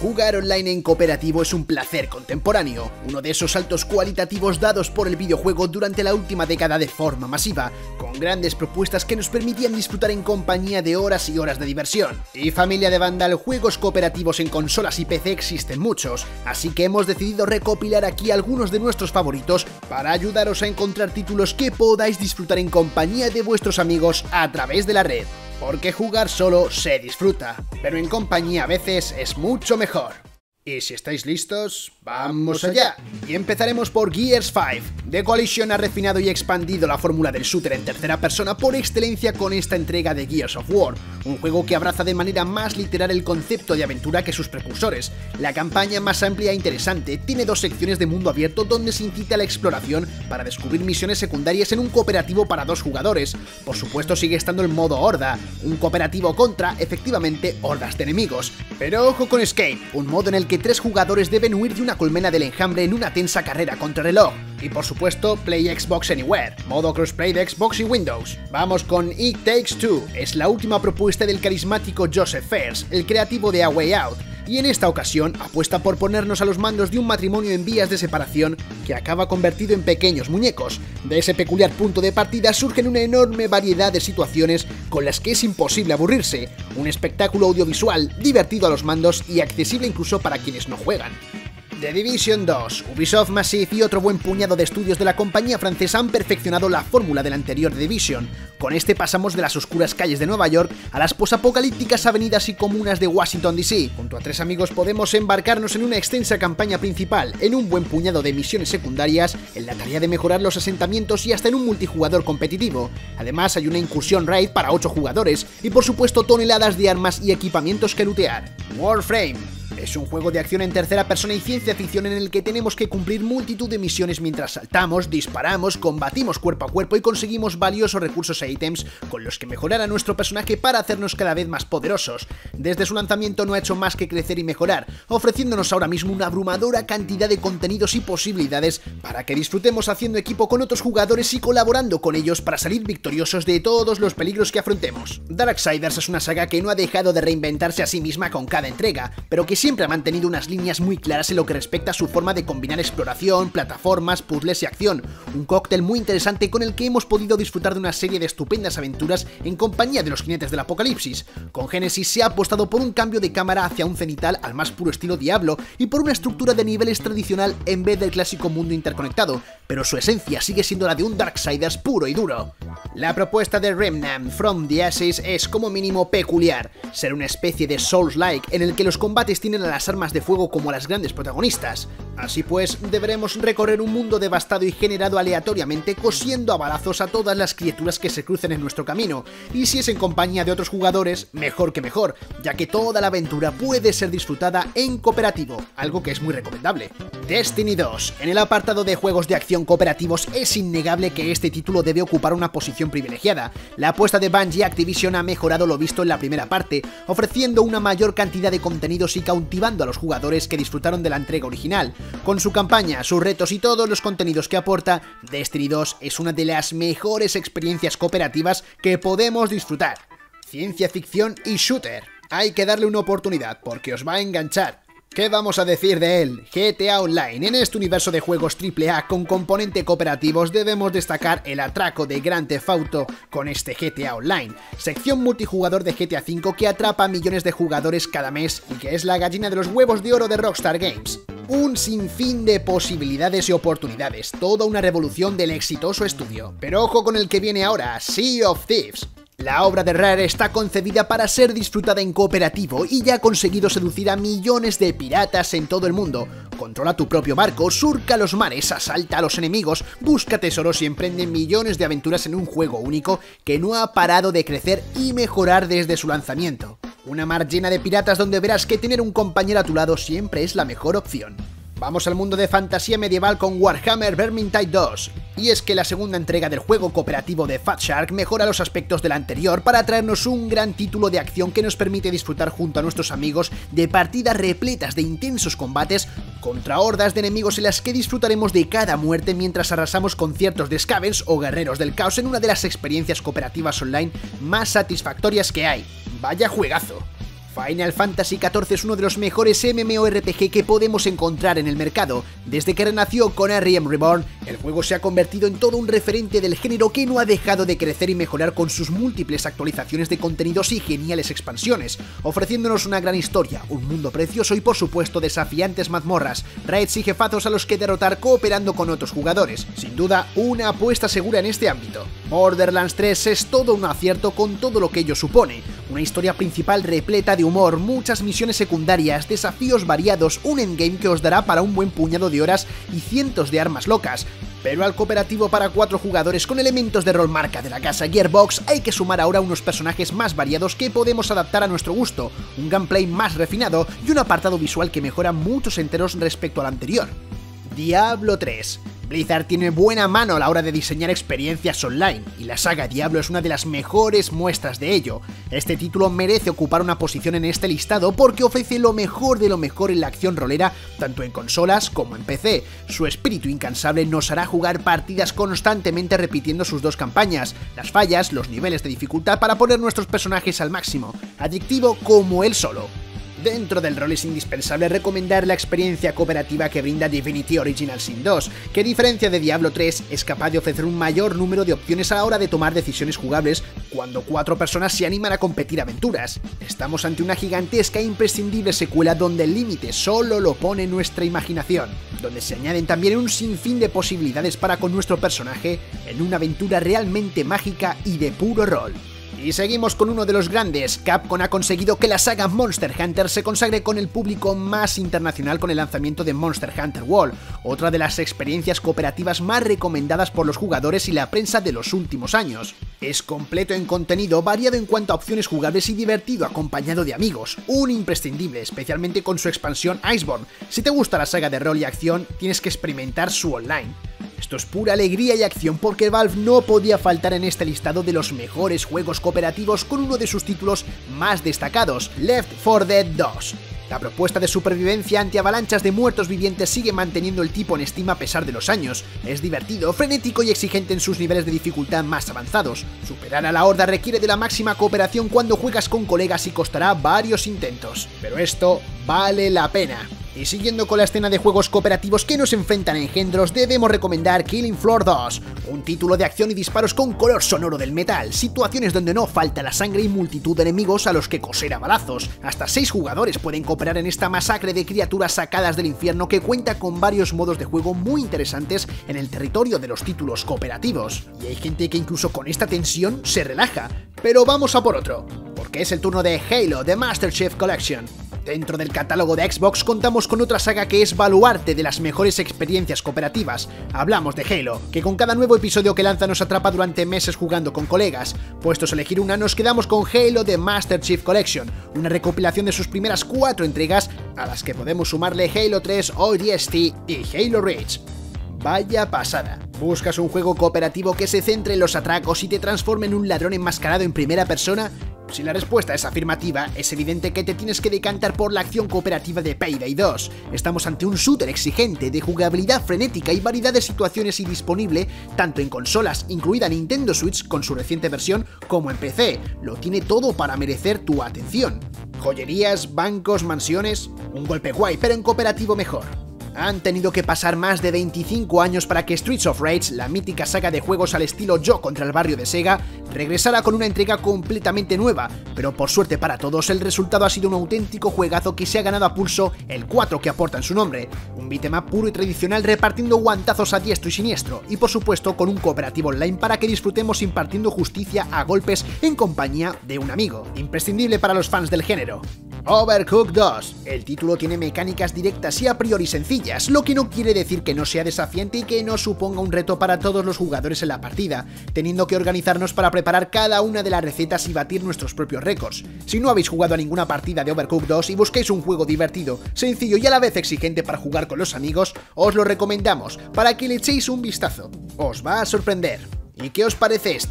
Jugar online en cooperativo es un placer contemporáneo, uno de esos saltos cualitativos dados por el videojuego durante la última década de forma masiva, con grandes propuestas que nos permitían disfrutar en compañía de horas y horas de diversión. Y familia de Vandal, juegos cooperativos en consolas y PC existen muchos, así que hemos decidido recopilar aquí algunos de nuestros favoritos para ayudaros a encontrar títulos que podáis disfrutar en compañía de vuestros amigos a través de la red. Porque jugar solo se disfruta, pero en compañía a veces es mucho mejor. Y si estáis listos, ¡vamos allá! Y empezaremos por Gears 5. The Coalition ha refinado y expandido la fórmula del shooter en tercera persona por excelencia con esta entrega de Gears of War, un juego que abraza de manera más literal el concepto de aventura que sus precursores. La campaña más amplia e interesante tiene dos secciones de mundo abierto donde se incita a la exploración para descubrir misiones secundarias en un cooperativo para 2 jugadores. Por supuesto sigue estando el modo horda, un cooperativo contra, efectivamente, hordas de enemigos. Pero ojo con Escape, un modo en el que 3 jugadores deben huir de una colmena del enjambre en una tensa carrera contra reloj. Y por supuesto, Play Xbox Anywhere, modo crossplay de Xbox y Windows. Vamos con It Takes Two, es la última propuesta del carismático Joseph Fares, el creativo de A Way Out, y en esta ocasión apuesta por ponernos a los mandos de un matrimonio en vías de separación que acaba convertido en pequeños muñecos. De ese peculiar punto de partida surgen una enorme variedad de situaciones con las que es imposible aburrirse, un espectáculo audiovisual divertido a los mandos y accesible incluso para quienes no juegan. The Division 2, Ubisoft Massive y otro buen puñado de estudios de la compañía francesa han perfeccionado la fórmula del anterior The Division. Con este pasamos de las oscuras calles de Nueva York a las posapocalípticas avenidas y comunas de Washington DC. Junto a 3 amigos podemos embarcarnos en una extensa campaña principal, en un buen puñado de misiones secundarias, en la tarea de mejorar los asentamientos y hasta en un multijugador competitivo. Además hay una incursión raid para 8 jugadores y por supuesto toneladas de armas y equipamientos que lootear. Warframe es un juego de acción en tercera persona y ciencia ficción en el que tenemos que cumplir multitud de misiones mientras saltamos, disparamos, combatimos cuerpo a cuerpo y conseguimos valiosos recursos e ítems con los que mejorar a nuestro personaje para hacernos cada vez más poderosos. Desde su lanzamiento no ha hecho más que crecer y mejorar, ofreciéndonos ahora mismo una abrumadora cantidad de contenidos y posibilidades para que disfrutemos haciendo equipo con otros jugadores y colaborando con ellos para salir victoriosos de todos los peligros que afrontemos. Darksiders es una saga que no ha dejado de reinventarse a sí misma con cada entrega, pero que siempre ha mantenido unas líneas muy claras en lo que respecta a su forma de combinar exploración, plataformas, puzzles y acción, un cóctel muy interesante con el que hemos podido disfrutar de una serie de estupendas aventuras en compañía de los jinetes del apocalipsis. Con Genesis se ha apostado por un cambio de cámara hacia un cenital al más puro estilo Diablo y por una estructura de niveles tradicional en vez del clásico mundo interconectado, pero su esencia sigue siendo la de un Darksiders puro y duro. La propuesta de Remnant From the Ashes es como mínimo peculiar, ser una especie de Souls-like en el que los combates tienen a las armas de fuego como las grandes protagonistas. Así pues, deberemos recorrer un mundo devastado y generado aleatoriamente cosiendo a balazos a todas las criaturas que se crucen en nuestro camino, y si es en compañía de otros jugadores, mejor que mejor, ya que toda la aventura puede ser disfrutada en cooperativo, algo que es muy recomendable. Destiny 2. En el apartado de juegos de acción cooperativos es innegable que este título debe ocupar una posición privilegiada. La apuesta de Bungie Activision ha mejorado lo visto en la primera parte, ofreciendo una mayor cantidad de contenidos y cautivando a los jugadores que disfrutaron de la entrega original. Con su campaña, sus retos y todos los contenidos que aporta, Destiny 2 es una de las mejores experiencias cooperativas que podemos disfrutar. Ciencia ficción y shooter. Hay que darle una oportunidad porque os va a enganchar. ¿Qué vamos a decir de él? GTA Online. En este universo de juegos AAA con componente cooperativos debemos destacar el atraco de Grand Theft Auto con este GTA Online, sección multijugador de GTA V que atrapa a millones de jugadores cada mes y que es la gallina de los huevos de oro de Rockstar Games. Un sinfín de posibilidades y oportunidades, toda una revolución del exitoso estudio. Pero ojo con el que viene ahora, Sea of Thieves. La obra de Rare está concebida para ser disfrutada en cooperativo y ya ha conseguido seducir a millones de piratas en todo el mundo. Controla tu propio barco, surca los mares, asalta a los enemigos, busca tesoros y emprende millones de aventuras en un juego único que no ha parado de crecer y mejorar desde su lanzamiento. Una mar llena de piratas donde verás que tener un compañero a tu lado siempre es la mejor opción. Vamos al mundo de fantasía medieval con Warhammer Vermintide 2. Y es que la segunda entrega del juego cooperativo de Fat Shark mejora los aspectos del anterior para traernos un gran título de acción que nos permite disfrutar junto a nuestros amigos de partidas repletas de intensos combates contra hordas de enemigos en las que disfrutaremos de cada muerte mientras arrasamos con ciertos de Scavens o guerreros del caos en una de las experiencias cooperativas online más satisfactorias que hay. ¡Vaya juegazo! Final Fantasy XIV es uno de los mejores MMORPG que podemos encontrar en el mercado. Desde que renació con R.E.M. Reborn, el juego se ha convertido en todo un referente del género que no ha dejado de crecer y mejorar con sus múltiples actualizaciones de contenidos y geniales expansiones, ofreciéndonos una gran historia, un mundo precioso y por supuesto desafiantes mazmorras, raids y jefazos a los que derrotar cooperando con otros jugadores. Sin duda, una apuesta segura en este ámbito. Borderlands 3 es todo un acierto con todo lo que ello supone, una historia principal repleta de humor, muchas misiones secundarias, desafíos variados, un endgame que os dará para un buen puñado de horas y cientos de armas locas. Pero al cooperativo para 4 jugadores con elementos de rol marca de la casa Gearbox hay que sumar ahora unos personajes más variados que podemos adaptar a nuestro gusto, un gameplay más refinado y un apartado visual que mejora muchos enteros respecto al anterior. Diablo 3. Blizzard tiene buena mano a la hora de diseñar experiencias online, y la saga Diablo es una de las mejores muestras de ello. Este título merece ocupar una posición en este listado porque ofrece lo mejor de lo mejor en la acción rolera, tanto en consolas como en PC. Su espíritu incansable nos hará jugar partidas constantemente repitiendo sus 2 campañas, las fallas, los niveles de dificultad para poner nuestros personajes al máximo, adictivo como él solo. Dentro del rol es indispensable recomendar la experiencia cooperativa que brinda Divinity Original Sin 2, que a diferencia de Diablo 3 es capaz de ofrecer un mayor número de opciones a la hora de tomar decisiones jugables cuando 4 personas se animan a competir aventuras. Estamos ante una gigantesca e imprescindible secuela donde el límite solo lo pone nuestra imaginación, donde se añaden también un sinfín de posibilidades para con nuestro personaje en una aventura realmente mágica y de puro rol. Y seguimos con uno de los grandes. Capcom ha conseguido que la saga Monster Hunter se consagre con el público más internacional con el lanzamiento de Monster Hunter World, otra de las experiencias cooperativas más recomendadas por los jugadores y la prensa de los últimos años. Es completo en contenido, variado en cuanto a opciones jugables y divertido acompañado de amigos, un imprescindible, especialmente con su expansión Iceborne. Si te gusta la saga de rol y acción, tienes que experimentar su online. Esto es pura alegría y acción porque Valve no podía faltar en este listado de los mejores juegos cooperativos con uno de sus títulos más destacados, Left 4 Dead 2. La propuesta de supervivencia ante avalanchas de muertos vivientes sigue manteniendo el tipo en Steam a pesar de los años. Es divertido, frenético y exigente en sus niveles de dificultad más avanzados. Superar a la horda requiere de la máxima cooperación cuando juegas con colegas y costará varios intentos. Pero esto vale la pena. Y siguiendo con la escena de juegos cooperativos que nos enfrentan a engendros, debemos recomendar Killing Floor 2, un título de acción y disparos con color sonoro del metal, situaciones donde no falta la sangre y multitud de enemigos a los que coser a balazos. Hasta 6 jugadores pueden cooperar en esta masacre de criaturas sacadas del infierno que cuenta con varios modos de juego muy interesantes en el territorio de los títulos cooperativos. Y hay gente que incluso con esta tensión se relaja, pero vamos a por otro, porque es el turno de Halo The Master Chief Collection. Dentro del catálogo de Xbox contamos con otra saga que es baluarte de las mejores experiencias cooperativas. Hablamos de Halo, que con cada nuevo episodio que lanza nos atrapa durante meses jugando con colegas. Puestos a elegir una, nos quedamos con Halo The Master Chief Collection, una recopilación de sus primeras 4 entregas, a las que podemos sumarle Halo 3 ODST y Halo Reach. Vaya pasada. ¿Buscas un juego cooperativo que se centre en los atracos y te transforme en un ladrón enmascarado en primera persona? Si la respuesta es afirmativa, es evidente que te tienes que decantar por la acción cooperativa de Payday 2. Estamos ante un shooter exigente, de jugabilidad frenética y variedad de situaciones y disponible tanto en consolas, incluida Nintendo Switch con su reciente versión, como en PC. Lo tiene todo para merecer tu atención. Joyerías, bancos, mansiones... Un golpe guay, pero en cooperativo mejor. Han tenido que pasar más de 25 años para que Streets of Rage, la mítica saga de juegos al estilo Yo contra el barrio de Sega, regresara con una entrega completamente nueva, pero por suerte para todos el resultado ha sido un auténtico juegazo que se ha ganado a pulso el 4 que aporta en su nombre, un beat'em up puro y tradicional repartiendo guantazos a diestro y siniestro, y por supuesto con un cooperativo online para que disfrutemos impartiendo justicia a golpes en compañía de un amigo, imprescindible para los fans del género. Overcooked 2. El título tiene mecánicas directas y a priori sencillas, lo que no quiere decir que no sea desafiante y que no suponga un reto para todos los jugadores en la partida, teniendo que organizarnos para preparar cada una de las recetas y batir nuestros propios récords. Si no habéis jugado a ninguna partida de Overcooked 2 y busquéis un juego divertido, sencillo y a la vez exigente para jugar con los amigos, os lo recomendamos para que le echéis un vistazo. Os va a sorprender. ¿Y qué os parece este?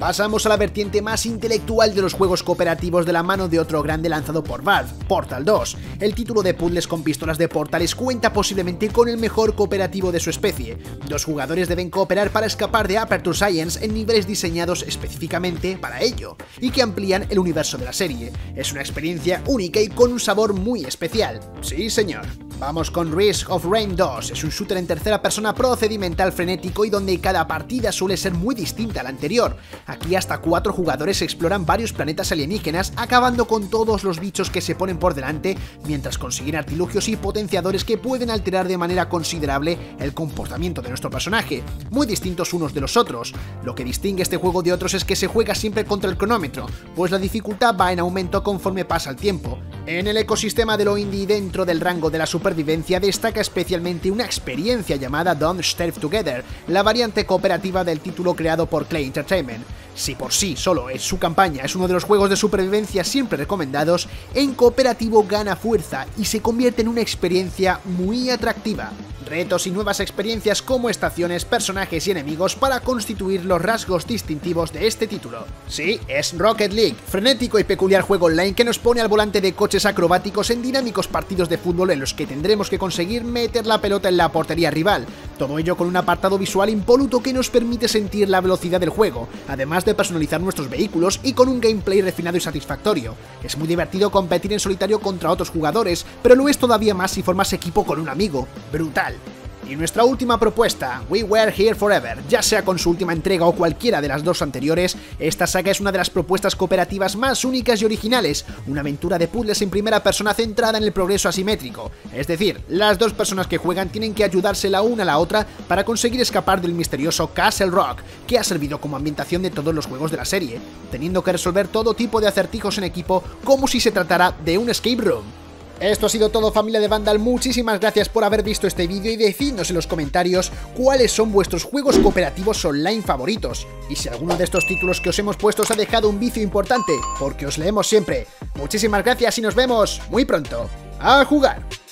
Pasamos a la vertiente más intelectual de los juegos cooperativos de la mano de otro grande lanzado por Valve, Portal 2. El título de puzzles con pistolas de portales cuenta posiblemente con el mejor cooperativo de su especie. Dos jugadores deben cooperar para escapar de Aperture Science en niveles diseñados específicamente para ello, y que amplían el universo de la serie. Es una experiencia única y con un sabor muy especial. Sí, señor. Vamos con Risk of Rain 2, es un shooter en tercera persona procedimental frenético y donde cada partida suele ser muy distinta a la anterior. Aquí hasta 4 jugadores exploran varios planetas alienígenas, acabando con todos los bichos que se ponen por delante, mientras consiguen artilugios y potenciadores que pueden alterar de manera considerable el comportamiento de nuestro personaje, muy distintos unos de los otros. Lo que distingue este juego de otros es que se juega siempre contra el cronómetro, pues la dificultad va en aumento conforme pasa el tiempo. En el ecosistema de lo indie dentro del rango de la supervivencia destaca especialmente una experiencia llamada Don't Starve Together, la variante cooperativa del título creado por Klei Entertainment. Si por sí solo en su campaña es uno de los juegos de supervivencia siempre recomendados, en cooperativo gana fuerza y se convierte en una experiencia muy atractiva. Retos y nuevas experiencias como estaciones, personajes y enemigos para constituir los rasgos distintivos de este título. Sí, es Rocket League, frenético y peculiar juego online que nos pone al volante de coches acrobáticos en dinámicos partidos de fútbol en los que tendremos que conseguir meter la pelota en la portería rival. Todo ello con un apartado visual impoluto que nos permite sentir la velocidad del juego, además de personalizar nuestros vehículos y con un gameplay refinado y satisfactorio. Es muy divertido competir en solitario contra otros jugadores, pero lo es todavía más si formas equipo con un amigo. Brutal. Y nuestra última propuesta, We Were Here Forever. Ya sea con su última entrega o cualquiera de las dos anteriores, esta saga es una de las propuestas cooperativas más únicas y originales, una aventura de puzzles en primera persona centrada en el progreso asimétrico, es decir, las dos personas que juegan tienen que ayudarse la una a la otra para conseguir escapar del misterioso Castle Rock, que ha servido como ambientación de todos los juegos de la serie, teniendo que resolver todo tipo de acertijos en equipo como si se tratara de un escape room. Esto ha sido todo, familia de Vandal, muchísimas gracias por haber visto este vídeo y decidnos en los comentarios cuáles son vuestros juegos cooperativos online favoritos, y si alguno de estos títulos que os hemos puesto os ha dejado un vicio importante, porque os leemos siempre. Muchísimas gracias y nos vemos muy pronto. ¡A jugar!